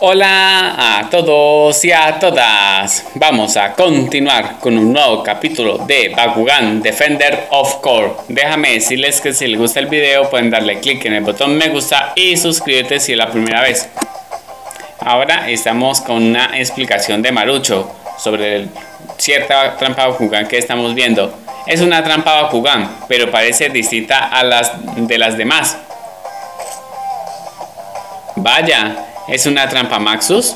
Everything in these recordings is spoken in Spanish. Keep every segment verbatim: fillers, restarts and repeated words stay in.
Hola a todos y a todas. Vamos a continuar con un nuevo capítulo de Bakugan Defender of Core. Déjame decirles que si les gusta el video pueden darle clic en el botón me gusta y suscríbete si es la primera vez. Ahora estamos con una explicación de Marucho sobre el, cierta trampa Bakugan que estamos viendo. Es una trampa Bakugan, pero parece distinta a las de las demás. Vaya, ¿es una trampa Maxus?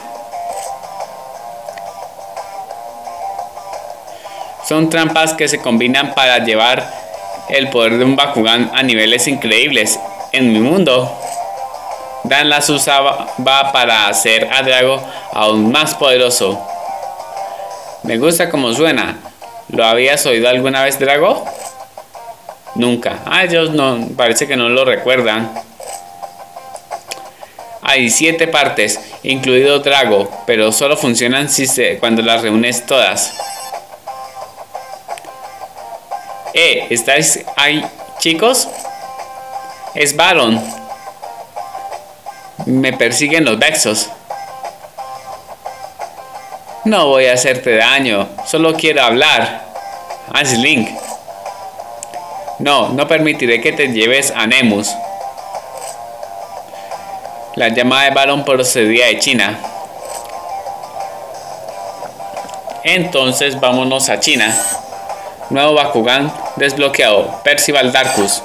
Son trampas que se combinan para llevar el poder de un Bakugan a niveles increíbles. En mi mundo, Dan las usaba para hacer a Drago aún más poderoso. Me gusta como suena. ¿Lo habías oído alguna vez, Drago? Nunca. Ah, ellos no, parece que no lo recuerdan. Hay siete partes, incluido Drago, pero solo funcionan si se, cuando las reúnes todas. Eh, ¿estáis ahí, chicos? Es Baron. Me persiguen los Vexos. No voy a hacerte daño, solo quiero hablar. Ah, es Link. No, no permitiré que te lleves a Nemus. La llamada de Baron procedía de China. Entonces vámonos a China. Nuevo Bakugan desbloqueado. Percival Darkus.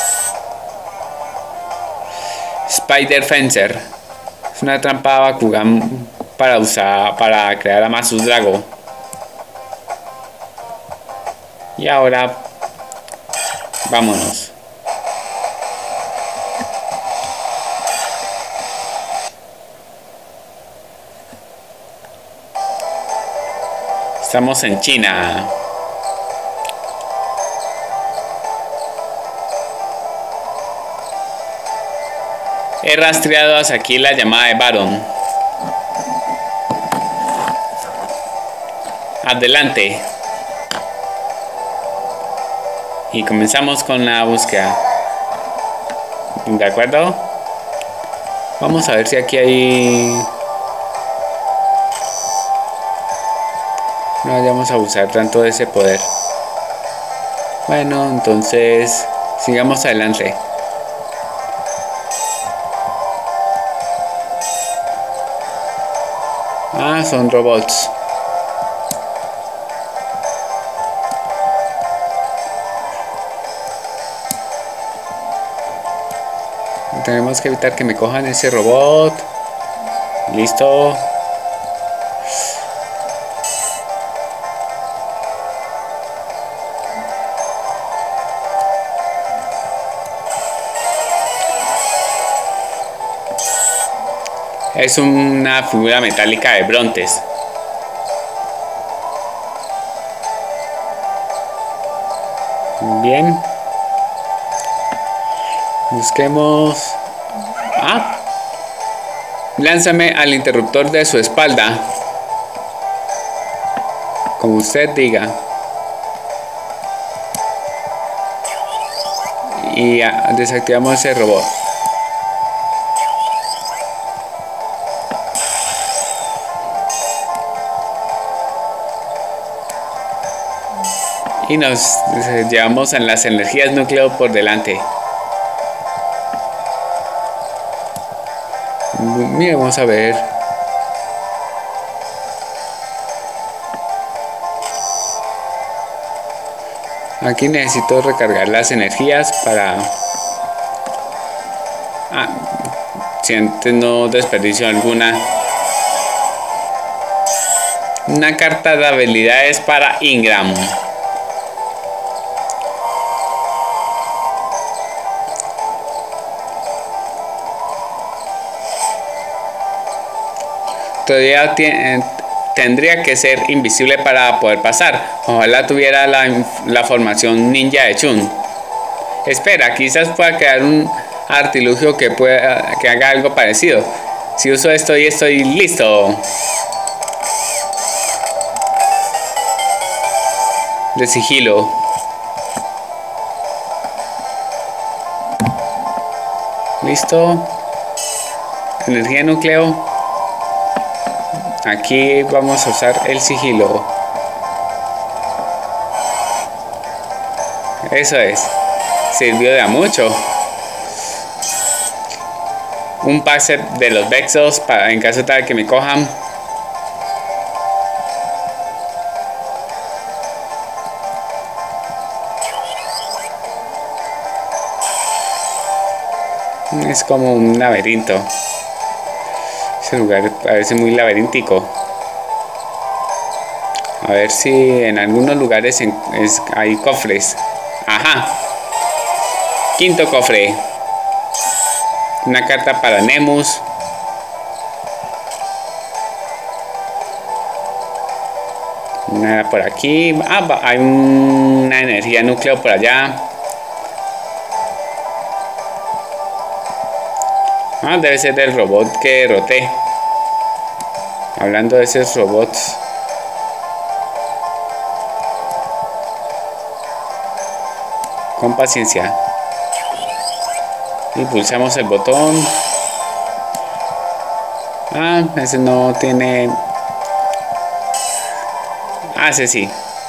Spider Fencer. Es una trampa Bakugan para usar para crear a Maxus Drago. Y ahora vámonos. Estamos en China. He rastreado hasta aquí la llamada de Baron. Adelante. Y comenzamos con la búsqueda. ¿De acuerdo? Vamos a ver si aquí hay... No vayamos a abusar tanto de ese poder. Bueno, entonces sigamos adelante. Ah, son robots. Tenemos que evitar que me cojan ese robot. Listo. Es una figura metálica de Brontes. Bien. Busquemos. Ah. Lánzame al interruptor de su espalda. Como usted diga. Y desactivamos ese robot. Y nos llevamos en las energías núcleo por delante. Mira, vamos a ver. Aquí necesito recargar las energías para... Ah, si antes no desperdicio alguna. Una carta de habilidades para Ingram. Todavía tiene, tendría que ser invisible para poder pasar. Ojalá tuviera la, la formación ninja de Chun. Espera, quizás pueda crear un artilugio que, pueda, que haga algo parecido. Si uso esto y estoy listo. De sigilo. Listo. Energía núcleo. Aquí vamos a usar el sigilo. Eso es. Sirvió de a mucho. Un pase de los Vexos para en caso tal que me cojan. Es como un laberinto. Ese lugar parece muy laberíntico. A ver si en algunos lugares en, es, hay cofres. Ajá. Quinto cofre. Una carta para Nemus. Nada por aquí. Ah, hay una energía núcleo por allá. Ah, debe ser del robot que roté. Hablando de esos robots. Con paciencia. Y pulsamos el botón. Ah, ese no tiene. Ah, ese sí.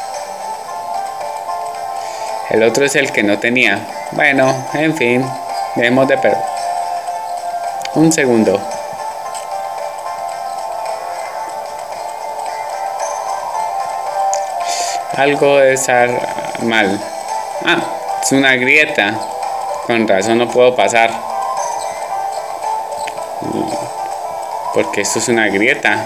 El otro es el que no tenía. Bueno, en fin. Debemos de perder. Un segundo. Algo debe estar mal. Ah, es una grieta. Con razón no puedo pasar. Porque esto es una grieta.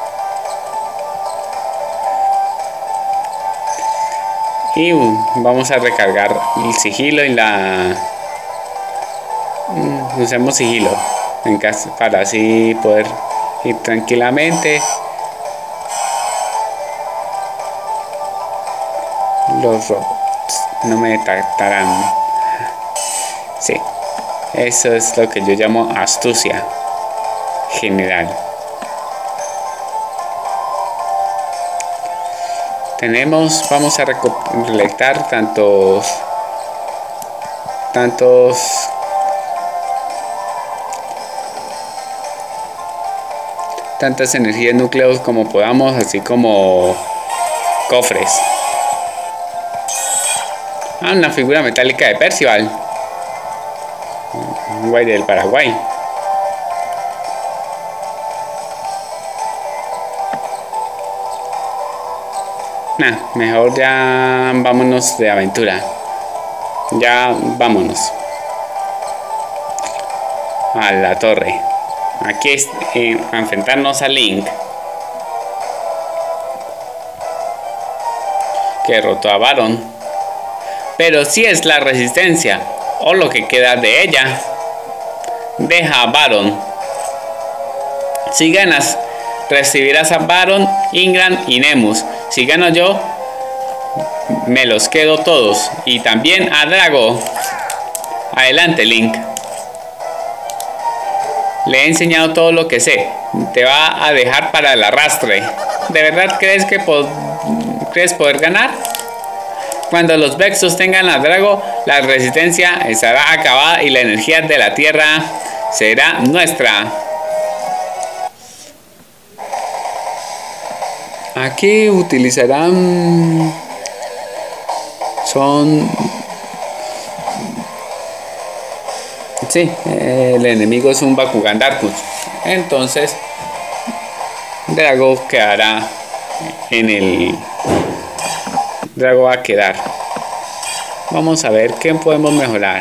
Y vamos a recargar el sigilo y la... Usemos sigilo en caso, para así poder ir tranquilamente. Los robots no me detectarán. Sí, eso es lo que yo llamo astucia general. Tenemos, vamos a recolectar tantos, tantos, tantas energías núcleos como podamos, así como cofres. Ah, una figura metálica de Percival. Guay del Paraguay. Nah, mejor ya vámonos de aventura. Ya vámonos a la torre. Aquí es eh, a enfrentarnos a Link, que derrotó a Baron. Pero si es la resistencia o lo que queda de ella. Deja a Baron. Si ganas, recibirás a Baron, Ingram y Nemus. Si gano yo, me los quedo todos. Y también a Drago. Adelante, Link. Le he enseñado todo lo que sé. Te va a dejar para el arrastre. ¿De verdad crees que po crees poder ganar? Cuando los Vexos tengan a Drago, la resistencia estará acabada y la energía de la Tierra será nuestra. Aquí utilizarán... Son... Sí, el enemigo es un Bakugan Darkus. Entonces, Drago quedará en el... Drago va a quedar. Vamos a ver qué podemos mejorar.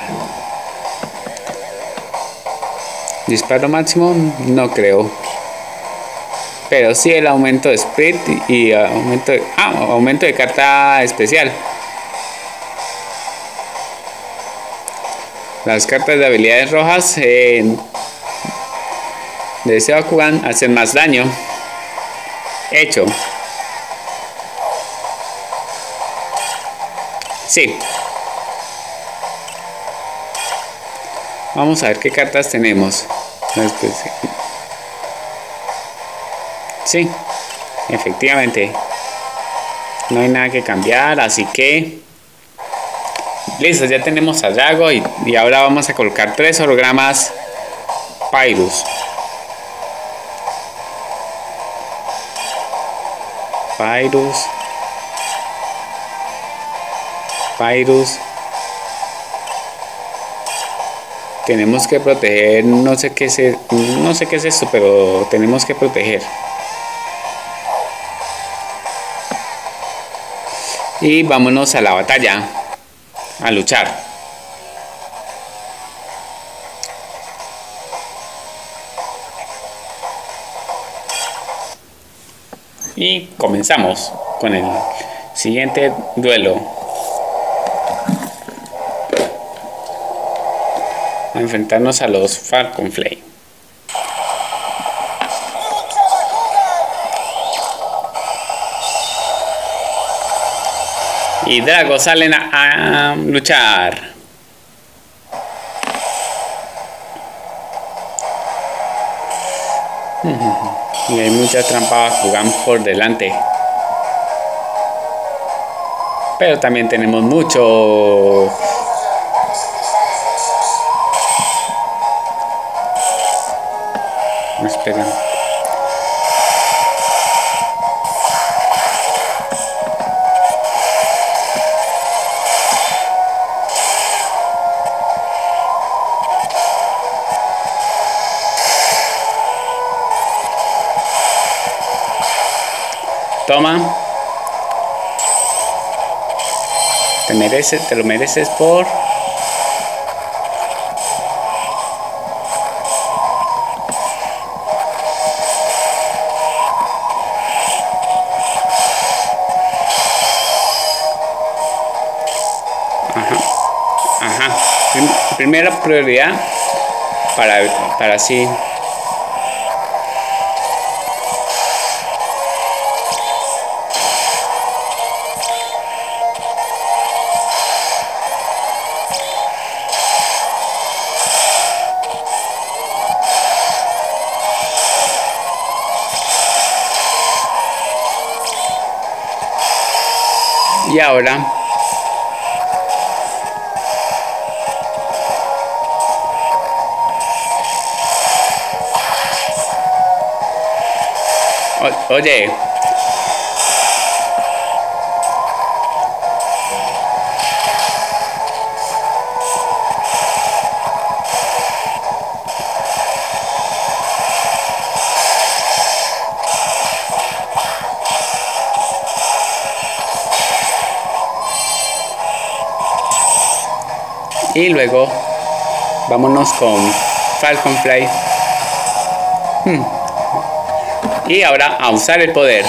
Disparo máximo, no creo. Pero sí el aumento de sprint y aumento de, ah, aumento de carta especial. Las cartas de habilidades rojas eh, de ese Bakugan hacen más daño. Hecho. Sí. Vamos a ver qué cartas tenemos. Sí, efectivamente. No hay nada que cambiar, así que... Listo, ya tenemos a Drago y, y ahora vamos a colocar tres hologramas Pyrus. Pyrus. Pyrus. Tenemos que proteger, no sé qué es, no sé qué es esto, pero tenemos que proteger. Y vámonos a la batalla, a luchar. Y comenzamos con el siguiente duelo. A enfrentarnos a los Falcon Flame. Y Dragos salen a, a luchar. Y hay muchas trampas jugando por delante. Pero también tenemos mucho. Espera. Toma. Te mereces, te lo mereces por... Primera prioridad para, para así. Y ahora o oye, y luego vámonos con Falcon Fly. Hmm. Y ahora a usar el poder.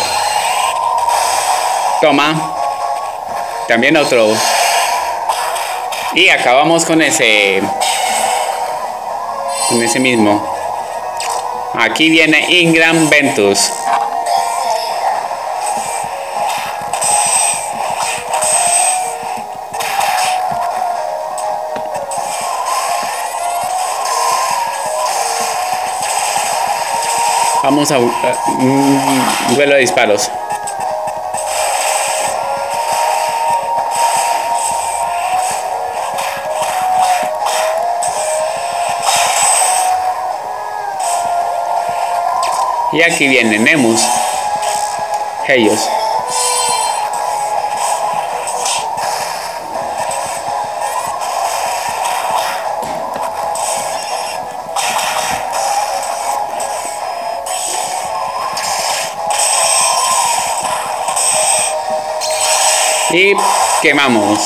Toma. También otro. Y acabamos con ese. Con ese mismo. Aquí viene Ingram Ventus. Vamos a uh, un duelo de disparos. Y aquí viene Nemus. Ellos. Y quemamos.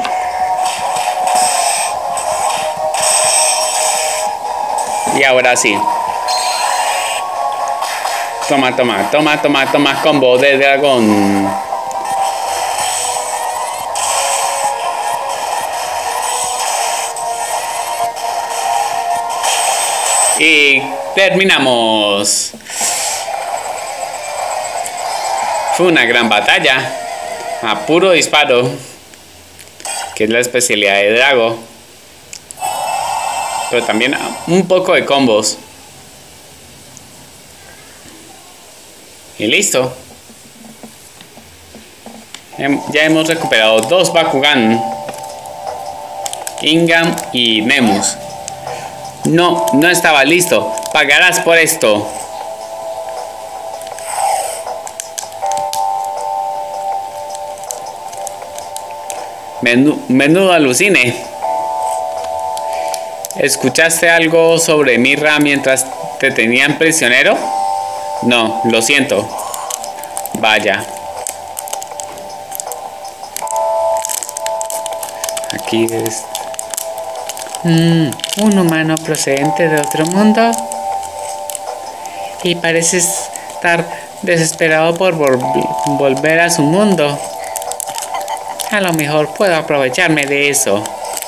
Y ahora sí. Toma, toma, toma, toma, toma, combo de dragón. Y terminamos. Fue una gran batalla. A puro disparo, que es la especialidad de Drago, pero también un poco de combos. Y listo. Ya hemos recuperado dos Bakugan, Ingram y Nemus. No, no estaba listo. Pagarás por esto. Menú, menudo alucine. ¿Escuchaste algo sobre Mirra mientras te tenían prisionero? No, lo siento. Vaya. Aquí es... Mm, un humano procedente de otro mundo. Y pareces estar desesperado por vol volver a su mundo. A lo mejor puedo aprovecharme de eso.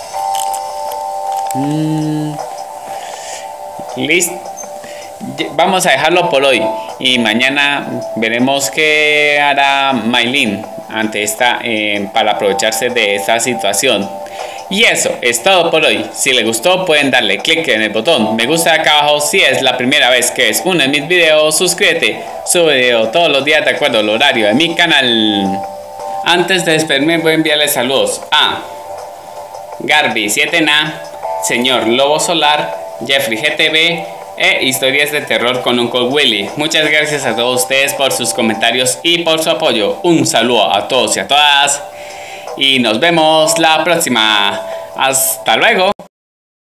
Mm. Listo. Vamos a dejarlo por hoy. Y mañana veremos qué hará Maylin ante esta eh, para aprovecharse de esta situación. Y eso es todo por hoy. Si les gustó pueden darle clic en el botón me gusta de acá abajo. Si es la primera vez que ves uno de mis videos, suscríbete. Subo video todos los días de acuerdo al horario de mi canal. Antes de despedirme voy a enviarle saludos a Garby siete N A, Señor Lobo Solar, Jeffrey G T V e Historias de Terror con Uncle Willy. Muchas gracias a todos ustedes por sus comentarios y por su apoyo. Un saludo a todos y a todas. Y nos vemos la próxima. Hasta luego.